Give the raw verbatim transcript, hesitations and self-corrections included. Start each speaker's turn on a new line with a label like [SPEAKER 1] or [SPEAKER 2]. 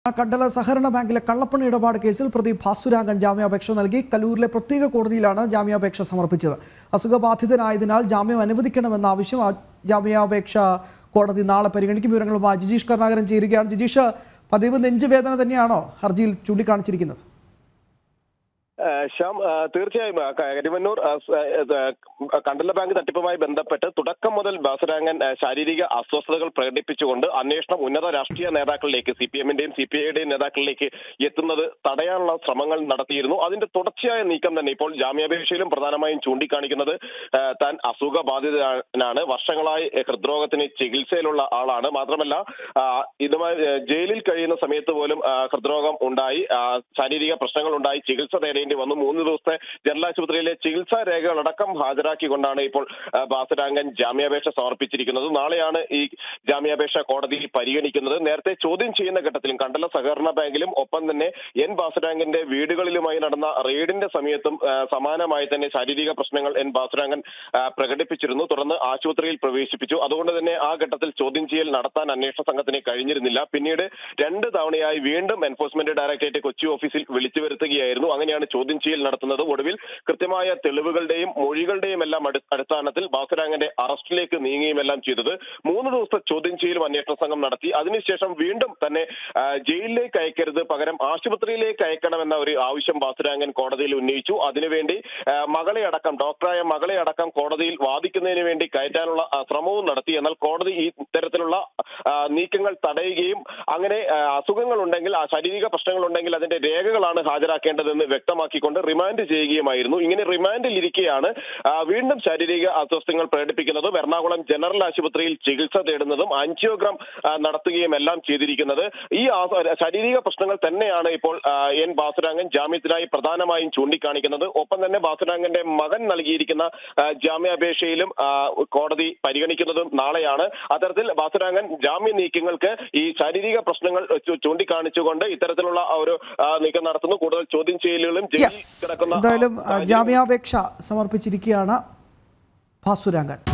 [SPEAKER 1] കണ്ടല സഹകരണ ബാങ്കിലെ കള്ളപ്പണ ഇടപാട് കേസിൽ പ്രതി ഭാസുരാംഗൻ ജാമ്യാപേക്ഷ നൽകി കലൂരിലെ പ്രത്യേക കോടതിയിലാണ് ജാമ്യാപേക്ഷ സമർപ്പിച്ചത്. അസുഖബാധിതനായതിനാൽ ജാമ്യം അനുവദിക്കണമെന്ന ആവശ്യം ജാമ്യാപേക്ഷ കോടതി നാളെ പരിഗണിക്കും. വിവരങ്ങളുമായി ജിജീഷ് കരുണാകരൻ ചേരുകയാണ്. ജിജീഷ്, പതിവ് നെഞ്ചുവേദന തന്നെയാണോ ഹർജിയിൽ ചൂണ്ടിക്കാണിച്ചിരിക്കുന്നത്?
[SPEAKER 2] ശ്യാം, തീർച്ചയായും കരിമന്നൂർ കണ്ടല ബാങ്ക് തട്ടിപ്പുമായി ബന്ധപ്പെട്ട് തുടക്കം മുതൽ ഭാസുരാംഗൻ ശാരീരിക അസ്വസ്ഥതകൾ പ്രകടിപ്പിച്ചുകൊണ്ട് അന്വേഷണം ഉന്നത രാഷ്ട്രീയ നേതാക്കളിലേക്ക്, സി പി എമ്മിന്റെയും സി പി ഐയുടെയും നേതാക്കളിലേക്ക് എത്തുന്നത് തടയാനുള്ള ശ്രമങ്ങൾ നടത്തിയിരുന്നു. അതിന്റെ തുടർച്ചയായ നീക്കം തന്നെ ഇപ്പോൾ ജാമ്യാപേക്ഷയിലും പ്രധാനമായും ചൂണ്ടിക്കാണിക്കുന്നത് താൻ അസുഖബാധിതനാണ്, വർഷങ്ങളായി ഹൃദ്രോഗത്തിന് ചികിത്സയിലുള്ള ആളാണ്, മാത്രമല്ല ഇതുമായി ജയിലിൽ കഴിയുന്ന സമയത്ത് പോലും ഹൃദ്രോഗം ഉണ്ടായി, ശാരീരിക പ്രശ്നങ്ങൾ ഉണ്ടായി, ചികിത്സ തേടേണ്ടി വന്നു. മൂന്ന് ദിവസത്തെ ജനറൽ ആശുപത്രിയിലെ ചികിത്സാ രേഖകളടക്കം ഹാജരാക്കിക്കൊണ്ടാണ് ഇപ്പോൾ ഭാസുരാംഗൻ ജാമ്യാപേക്ഷ സമർപ്പിച്ചിരിക്കുന്നത്. നാളെയാണ് ഈ ജാമ്യാപേക്ഷ കോടതി പരിഗണിക്കുന്നത്. നേരത്തെ ചോദ്യം ചെയ്യുന്ന ഘട്ടത്തിലും കണ്ടല സഹകരണ ബാങ്കിലും ഒപ്പം തന്നെ എൻ ഭാസുരാംഗന്റെ വീടുകളിലുമായി നടന്ന റെയ്ഡിന്റെ സമയത്തും സമാനമായി തന്നെ ശാരീരിക പ്രശ്നങ്ങൾ എൻ ഭാസുരാംഗൻ പ്രകടിപ്പിച്ചിരുന്നു. തുടർന്ന് ആശുപത്രിയിൽ പ്രവേശിപ്പിച്ചു. അതുകൊണ്ട് തന്നെ ആ ഘട്ടത്തിൽ ചോദ്യം ചെയ്യൽ നടത്താൻ അന്വേഷണ സംഘത്തിന് കഴിഞ്ഞിരുന്നില്ല. പിന്നീട് രണ്ട് തവണയായി വീണ്ടും എൻഫോഴ്സ്മെന്റ് ഡയറക്ടറേറ്റ് കൊച്ചി ഓഫീസിൽ വിളിച്ചു വരുത്തുകയായിരുന്നു. അങ്ങനെയാണ് ചോദ്യം ചെയ്യൽ നടത്തുന്നത്. ഒടുവിൽ കൃത്യമായ തെളിവുകളുടെയും മൊഴികളുടെയും എല്ലാം അടിസ്ഥാനത്തിൽ ഭാസുരാംഗന്റെ അറസ്റ്റിലേക്ക് നീങ്ങുകയുമെല്ലാം ചെയ്തത്. മൂന്ന് ദിവസത്തെ ചോദ്യം ചെയ്യലും അന്വേഷണ സംഘം നടത്തി. അതിനുശേഷം വീണ്ടും തന്നെ ജയിലിലേക്ക് അയക്കരുത്, പകരം ആശുപത്രിയിലേക്ക് അയക്കണമെന്ന ഒരു ആവശ്യം ഭാസുരാംഗൻ കോടതിയിൽ ഉന്നയിച്ചു. അതിനുവേണ്ടി മകളെ അടക്കം ഡോക്ടറായ മകളെ അടക്കം കോടതിയിൽ വാദിക്കുന്നതിന് വേണ്ടി കയറ്റാനുള്ള ശ്രമവും നടത്തി. എന്നാൽ കോടതി ഈ തരത്തിലുള്ള നീക്കങ്ങൾ തടയുകയും അങ്ങനെ അസുഖങ്ങൾ ഉണ്ടെങ്കിൽ, ആ ശാരീരിക പ്രശ്നങ്ങൾ ഉണ്ടെങ്കിൽ അതിന്റെ രേഖകളാണ് ഹാജരാക്കേണ്ടതെന്ന് വ്യക്തമാക്കിക്കൊണ്ട് റിമാൻഡ് ചെയ്യുകയുമായിരുന്നു. ഇങ്ങനെ റിമാൻഡിൽ ഇരിക്കെയാണ് വീണ്ടും ശാരീരിക അസ്വസ്ഥതകൾ പ്രകടിപ്പിക്കുന്നതും എറണാകുളം ജനറൽ ആശുപത്രിയിൽ ചികിത്സ തേടുന്നതും ആൻജിയോഗ്രാം നടത്തുകയും എല്ലാം ചെയ്തിരിക്കുന്നത്. ഈ ശാരീരിക പ്രശ്നങ്ങൾ തന്നെയാണ് ഇപ്പോൾ എൻ ഭാസുരാംഗൻ ജാമ്യത്തിനായി പ്രധാനമായും ചൂണ്ടിക്കാണിക്കുന്നത്. ഒപ്പം തന്നെ ഭാസുരാംഗന്റെ മകൻ നൽകിയിരിക്കുന്ന ജാമ്യാപേക്ഷയിലും കോടതി പരിഗണിക്കുന്നതും നാളെയാണ്. അത്തരത്തിൽ ഭാസുരാംഗൻ ജാമ്യ നീക്കങ്ങൾക്ക് ഈ ശാരീരിക പ്രശ്നങ്ങൾ ചൂണ്ടിക്കാണിച്ചുകൊണ്ട് ഇത്തരത്തിലുള്ള ഒരു നീക്കം നടത്തുന്നു. കൂടുതൽ ചോദ്യം ചെയ്യലുകളും
[SPEAKER 1] എന്തായാലും ജാമ്യാപേക്ഷ സമർപ്പിച്ചിരിക്കുകയാണ് ഭാസുരാംഗൻ.